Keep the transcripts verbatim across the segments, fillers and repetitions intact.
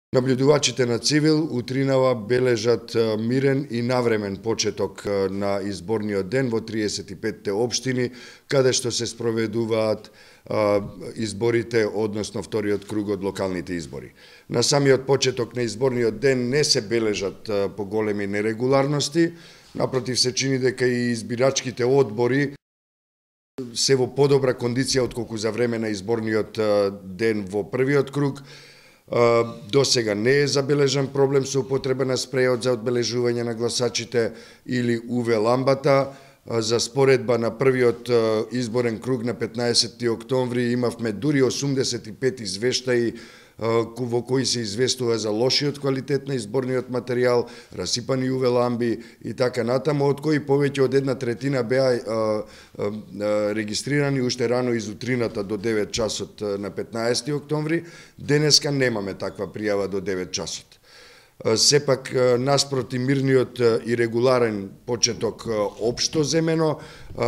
Наблюдувачите на Цивил утринава бележат мирен и навремен почеток на изборниот ден во триесет и петте општини, каде што се спроведуваат изборите, односно вториот круг од локалните избори. На самиот почеток на изборниот ден не се бележат поголеми нерегуларности, напротив се чини дека и избирачките одбори се во подобра кондиција отколку за време на изборниот ден во првиот круг. До сега не е забележан проблем со употреба на спрејот за одбележување на гласачите или ю ви ламбата. За споредба на првиот изборен круг на петнаесети октомври имавме дури осумдесет и пет извештаи во кои се известува за лошиот квалитет на изборниот материјал, расипани ю ви ламби и така натаму, од кои повеќе од една третина беа регистрирани уште рано из утрината до девет часот на петнаесети октомври. Денеска немаме таква пријава до девет часот. Сепак, наспроти мирниот и регуларен почеток општо земено,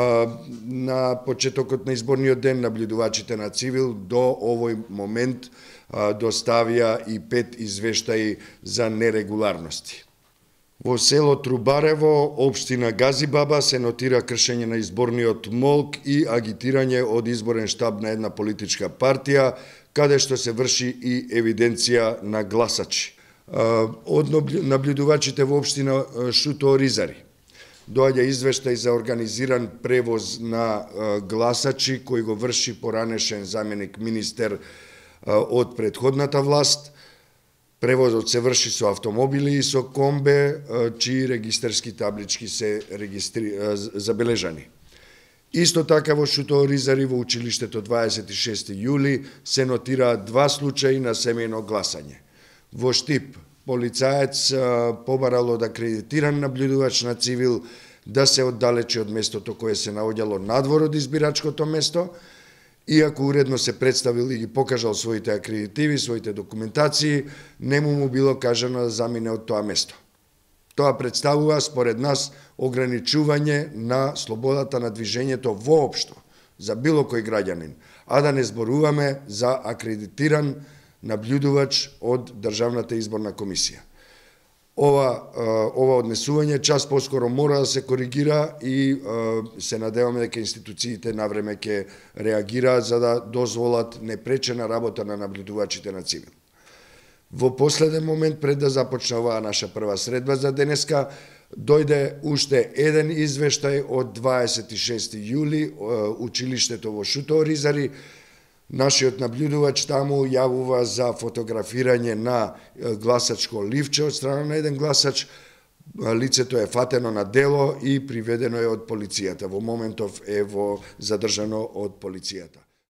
на почетокот на изборниот ден наблюдувачите на Цивил до овој момент доставија и пет извештаи за нерегуларности. Во село Трубарево, општина Газибаба, се нотира кршење на изборниот молк и агитирање од изборен штаб на една политичка партија, каде што се врши и евиденција на гласачи. Од наблюдувачите во општина Шуто Оризари доаѓа извештај за организиран превоз на гласачи кој го врши поранешен заменик министер од претходната власт. Превозот се врши со автомобили и со комбе, чии регистарски таблички се регистри... забележани. Исто така во Шуто Оризари во училиштето дваесет и шести јули се нотираат два случаи на семејно гласање. Во Штип, полицаец побарал од акредитиран наблюдувач на Цивил да се оддалечи од местото кое се наоѓало надвор од избирачкото место, иако уредно се представил и ги покажал своите акредитиви, своите документации, нему му било кажано да замине од тоа место. Тоа представува, според нас, ограничување на слободата на движењето воопшто за било кој граѓанин, а да не зборуваме за акредитиран наблюдувач од Државната изборна комисија. Ова, ова однесување час поскоро мора да се коригира и се надеваме дека институциите навреме ќе реагираат за да дозволат непречена работа на наблюдувачите на Цивил. Во последен момент, пред да започне оваа наша прва средба за денеска, дојде уште еден извештај од дваесет и шести јули, училиштето во Шуто Оризари. Нашиот наблюдувач таму јавува за фотографирање на гласачко ливче од страна на еден гласач. Лицето е фатено на дело и приведено е од полицијата. Во моментов е во задржано од полицијата.